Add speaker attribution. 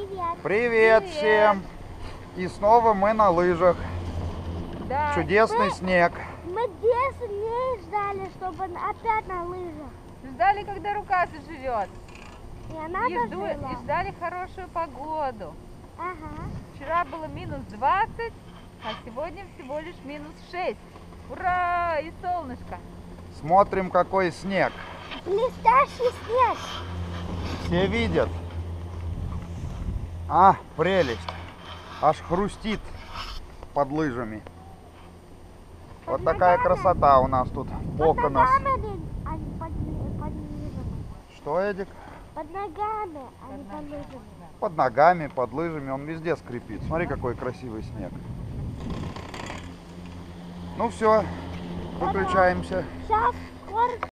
Speaker 1: Привет.
Speaker 2: Привет всем! И снова мы на лыжах.
Speaker 3: Да.
Speaker 2: Чудесный снег.
Speaker 1: Мы 10 дней ждали, чтобы опять на лыжах.
Speaker 3: Ждали, когда рука заживет.
Speaker 1: И она
Speaker 3: И
Speaker 1: дожила.
Speaker 3: ждали хорошую погоду.
Speaker 1: Ага.
Speaker 3: Вчера было минус 20, а сегодня всего лишь минус 6. Ура! И солнышко.
Speaker 2: Смотрим, какой снег.
Speaker 1: Блестящий снег.
Speaker 2: Все видят? А, прелесть. Аж хрустит под лыжами. Вот такая красота у нас тут. Бок у нас.
Speaker 1: Под ногами, а не под лыжами.
Speaker 2: Что, Эдик?
Speaker 1: Под ногами, а не под лыжами.
Speaker 2: Под ногами, под лыжами. Он везде скрипит. Смотри, какой красивый снег. Ну все, выключаемся.
Speaker 1: Сейчас